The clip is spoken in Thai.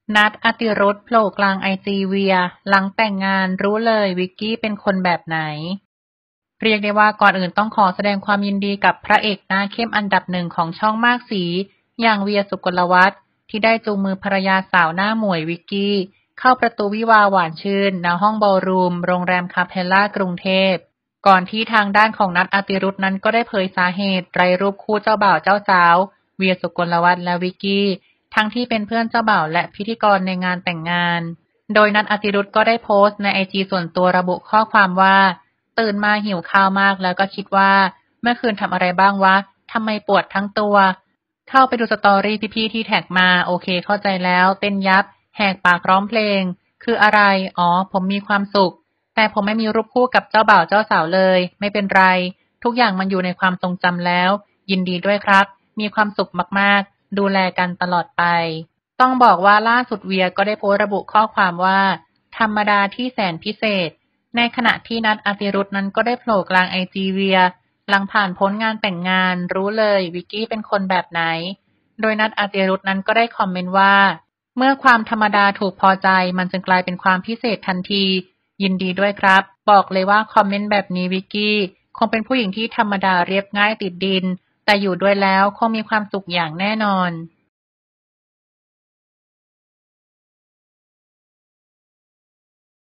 นัท อติรุธโผล่กลางไอจีเวียหลังแต่งงานรู้เลยวิกกี้เป็นคนแบบไหนเรียกได้ว่าก่อนอื่นต้องขอแสดงความยินดีกับพระเอกหน้าเข้มอันดับหนึ่งของช่องมากสีอย่างเวียสุกลวัฒน์ที่ได้จูงมือภรรยาสาวหน้าหมวยวิกกี้เข้าประตูวิวาห์หวานชื่นณห้องบอลรูมโรงแรมคาเพลล่ากรุงเทพก่อนที่ทางด้านของนัท อติรุธนั้นก็ได้เผยสาเหตุไร้รูปคู่เจ้าบ่าวเจ้าสาวเวียสุกลวัฒน์และวิกกี้ทั้งที่เป็นเพื่อนเจ้าบ่าวและพิธีกรในงานแต่งงานโดยนัท อติรุธก็ได้โพสต์ในไอจีส่วนตัวระบุข้อความว่าตื่นมาหิวข้าวมากแล้วก็คิดว่าเมื่อคืนทำอะไรบ้างวะทำไมปวดทั้งตัวเข้าไปดูสตอรี่พี่ๆที่แท็กมาโอเคเข้าใจแล้วเต้นยับแหกปากร้องเพลงคืออะไรอ๋อผมมีความสุขแต่ผมไม่มีรูปคู่กับเจ้าบ่าวเจ้าสาวเลยไม่เป็นไรทุกอย่างมันอยู่ในความทรงจำแล้วยินดีด้วยครับมีความสุขมากๆดูแลกันตลอดไปต้องบอกว่าล่าสุดเวียก็ได้โพสต์ระบุข้อความว่าธรรมดาที่แสนพิเศษในขณะที่นัท อติรุธนั้นก็ได้โผล่กลางไอจีเวียหลังผ่านพ้นงานแต่งงานรู้เลยวิกกี้เป็นคนแบบไหนโดยนัท อติรุธนั้นก็ได้คอมเมนต์ว่าเมื่อความธรรมดาถูกพอใจมันจึงกลายเป็นความพิเศษทันทียินดีด้วยครับบอกเลยว่าคอมเมนต์แบบนี้วิกกี้คงเป็นผู้หญิงที่ธรรมดาเรียบง่ายติดดินแต่อยู่ด้วยแล้วคงมีความสุขอย่างแน่นอน